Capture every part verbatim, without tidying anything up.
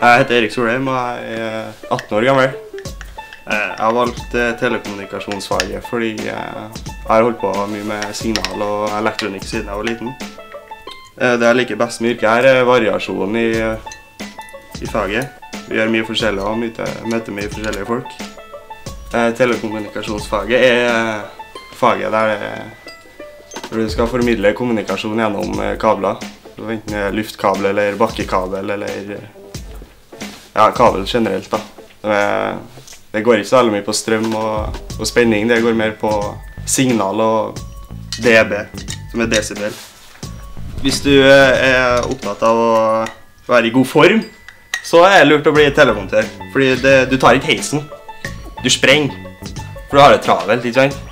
Jeg heter Erik Solheim og jeg er atten år gammel. Jeg har valgt telekommunikasjonsfaget fordi jeg har holdt på mye med signal og elektronikk siden jeg var liten. Det jeg liker best med yrket her er variasjonen i, i faget. Vi gjør mye forskjellig og møter mye forskjellige folk. Telekommunikasjonsfaget er faget der, det, der du skal formidle kommunikasjon gjennom kabler. Enten det er luftkabel eller bakkekabel eller ja, kabel generelt da. Det, det går ikke så mye på strøm og, og spenning, det går mer på signal og dB, som er desibel. Hvis du er opptatt av å være i god form, så er det lurt å bli telemontør, fordi det, du tar ikke heisen. Du sprenger, for du har det travelt, ikke sant?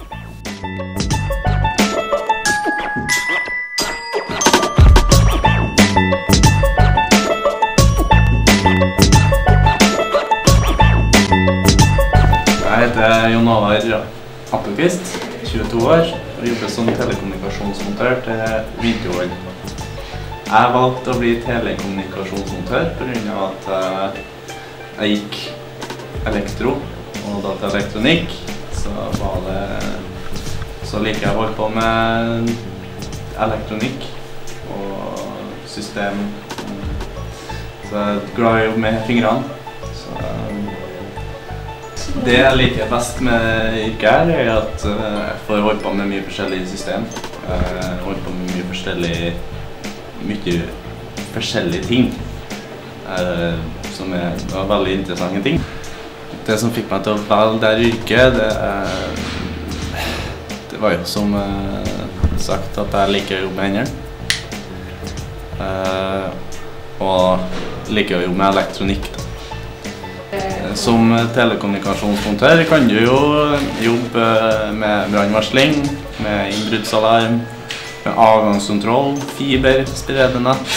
Jeg heter Jon Håvard Appelqvist, tjueto år, og jobber som telekommunikasjonsmontør til Vintervoll. Jeg valgte å bli telekommunikasjonsmontør på grunn av at jeg gikk elektro og dataelektronikk, så var det så liker jeg å holde på med elektronikk og system. Så jeg er glad i å jobbe med fingrene. Så det jeg liker best med yrket her er at jeg får holde på med mye forskjellige system. Jeg holder på med mye forskjellige, mye forskjellige ting, som er veldig interessante ting. Det som fikk meg til å velge det yrket, det, det var jo som sagt at jeg liker å jobbe med hendene. Og liker å jobbe med elektronikk. Som telekommunikasjonsmontør kan du jo jobbe med brannvarsling, med innbruddsalarm, med avgangskontroll, fiber, spredende nett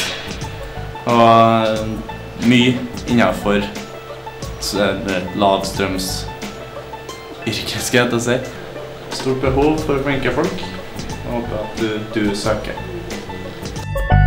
og mye innenfor lavstrøms yrke, skal jeg til å si. Stort behov for flinke folk, og håper at du, du søker.